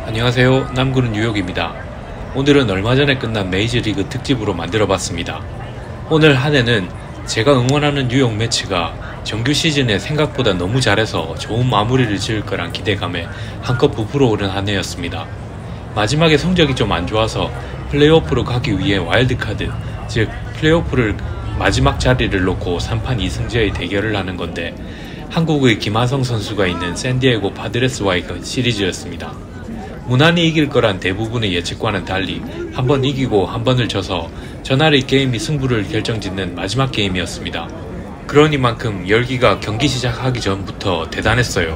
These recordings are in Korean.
안녕하세요. 남구는 뉴욕입니다. 오늘은 얼마 전에 끝난 메이저리그 특집으로 만들어봤습니다. 오늘 한 해는 제가 응원하는 뉴욕 매치가 정규 시즌에 생각보다 너무 잘해서 좋은 마무리를 지을 거란 기대감에 한껏 부풀어 오른 한 해였습니다. 마지막에 성적이 좀 안 좋아서 플레이오프로 가기 위해 와일드카드, 즉 플레이오프를 마지막 자리를 놓고 3판 2승제의 대결을 하는 건데 한국의 김하성 선수가 있는 샌디에고 파드레스와의 그 시리즈였습니다. 무난히 이길 거란 대부분의 예측과는 달리 한 번 이기고 한 번을 져서 전날의 게임이 승부를 결정짓는 마지막 게임이었습니다. 그러니만큼 열기가 경기 시작하기 전부터 대단했어요.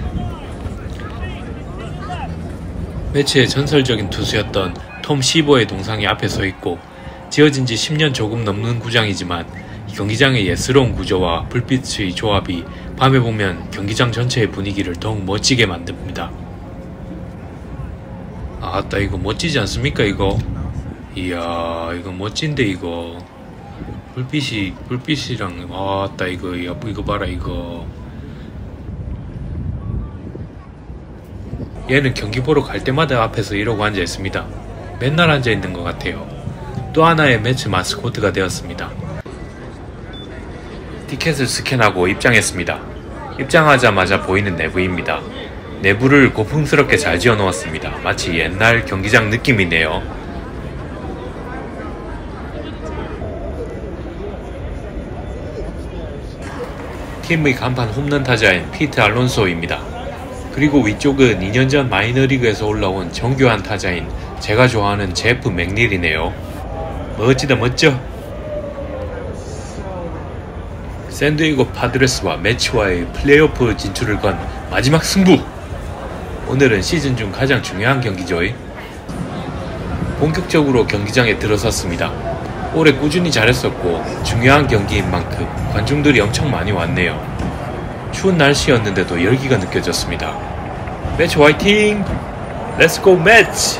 매치의 전설적인 투수였던 톰 시버의 동상이 앞에 서 있고 지어진 지 10년 조금 넘는 구장이지만 경기장의 예스러운 구조와 불빛의 조합이 밤에 보면 경기장 전체의 분위기를 더욱 멋지게 만듭니다. 아따 이거 멋지지 않습니까 이거? 이야 이거 멋진데 이거 불빛이랑 아따 이거 봐라 이거. 얘는 경기 보러 갈 때마다 앞에서 이러고 앉아 있습니다. 맨날 앉아 있는 것 같아요. 또 하나의 매치 마스코트가 되었습니다. 티켓을 스캔하고 입장했습니다. 입장하자마자 보이는 내부입니다. 내부를 고풍스럽게 잘 지어 놓았습니다. 마치 옛날 경기장 느낌이네요. 팀의 간판 홈런 타자인 피트 알론소입니다. 그리고 위쪽은 2년 전 마이너리그에서 올라온 정교한 타자인 제가 좋아하는 제프 맥닐이네요. 멋지다 멋져. 샌디에고 파드레스와 매치와의 플레이오프 진출을 건 마지막 승부! 오늘은 시즌 중 가장 중요한 경기죠. 본격적으로 경기장에 들어섰습니다. 올해 꾸준히 잘했었고 중요한 경기인 만큼 관중들이 엄청 많이 왔네요. 추운 날씨였는데도 열기가 느껴졌습니다. 매치 화이팅! 렛츠고 매치!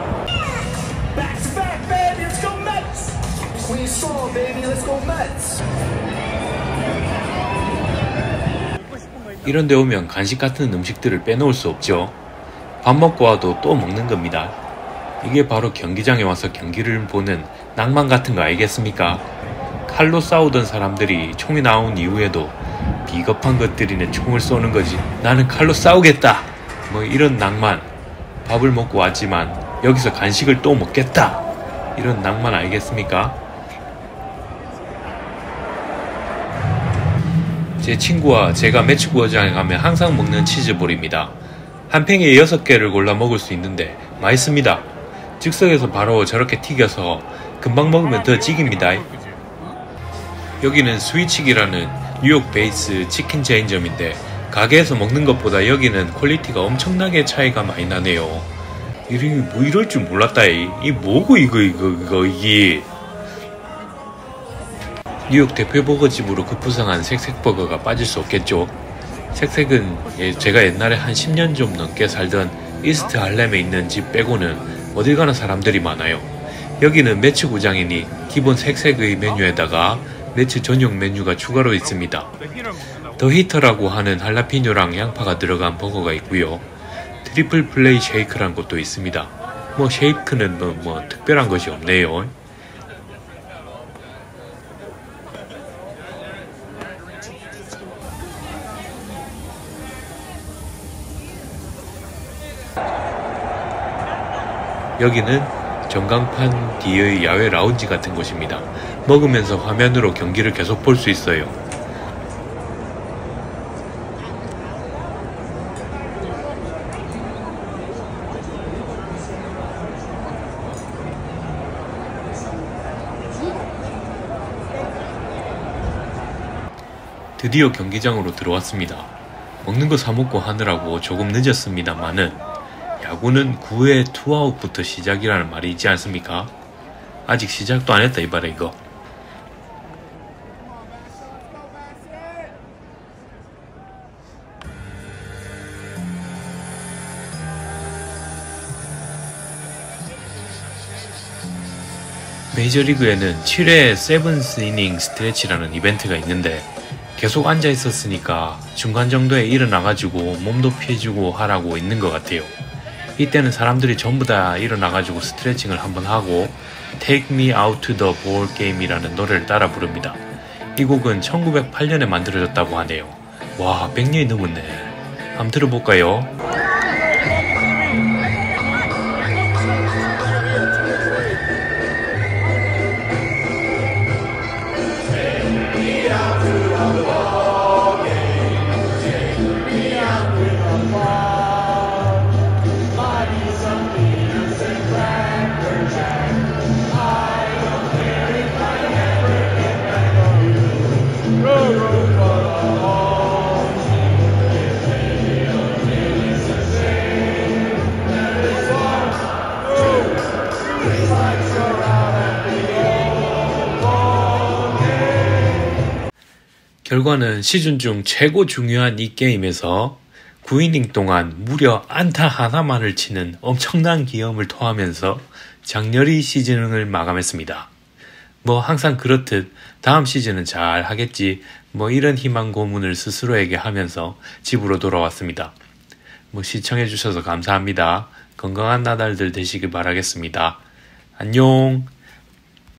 이런데 오면 간식 같은 음식들을 빼놓을 수 없죠. 밥 먹고 와도 또 먹는 겁니다. 이게 바로 경기장에 와서 경기를 보는 낭만 같은 거 아니겠습니까? 칼로 싸우던 사람들이 총이 나온 이후에도 비겁한 것들이네 총을 쏘는 거지 나는 칼로 싸우겠다 뭐 이런 낭만. 밥을 먹고 왔지만 여기서 간식을 또 먹겠다 이런 낭만 아니겠습니까? 제 친구와 제가 매치구장에 가면 항상 먹는 치즈볼입니다. 한 팽에 6개를 골라 먹을 수 있는데 맛있습니다. 즉석에서 바로 저렇게 튀겨서 금방 먹으면 더 찍입니다. 여기는 스위치기라는 뉴욕 베이스 치킨 체인점인데 가게에서 먹는 것보다 여기는 퀄리티가 엄청나게 차이가 많이 나네요. 이름이 뭐 이럴 줄 몰랐다. 이 뭐고 이게. 뉴욕 대표 버거집으로 급부상한 색색버거가 빠질 수 없겠죠. 색색은 제가 옛날에 한 10년 좀 넘게 살던 이스트 할렘에 있는 집 빼고는 어딜 가나 사람들이 많아요. 여기는 매치 구장이니 기본 색색의 메뉴에다가 매치 전용 메뉴가 추가로 있습니다. 더 히터라고 하는 할라피뇨랑 양파가 들어간 버거가 있고요. 트리플 플레이 쉐이크란 것도 있습니다. 뭐 쉐이크는 뭐 특별한 것이 없네요. 여기는 전광판 뒤의 야외 라운지 같은 곳입니다. 먹으면서 화면으로 경기를 계속 볼 수 있어요. 드디어 경기장으로 들어왔습니다. 먹는 거 사먹고 하느라고 조금 늦었습니다만은 야구는 9회 투아웃부터 시작이라는 말이 있지 않습니까? 아직 시작도 안 했다 이봐라 이거. 메이저리그에는 7회 세븐스 이닝 스트레치라는 이벤트가 있는데 계속 앉아 있었으니까 중간 정도에 일어나가지고 몸도 피해주고 하라고 있는 것 같아요. 이때는 사람들이 전부 다 일어나가지고 스트레칭을 한번 하고 Take Me Out to the Ball Game이라는 노래를 따라 부릅니다. 이 곡은 1908년에 만들어졌다고 하네요. 와, 100년이 넘었네. 한번 들어볼까요? 결과는 시즌 중 최고 중요한 이 게임에서 9이닝 동안 무려 안타 하나만을 치는 엄청난 기염을 토하면서 장렬히 시즌을 마감했습니다. 뭐 항상 그렇듯 다음 시즌은 잘 하겠지 뭐 이런 희망 고문을 스스로에게 하면서 집으로 돌아왔습니다. 뭐 시청해주셔서 감사합니다. 건강한 나날들 되시길 바라겠습니다. 안녕.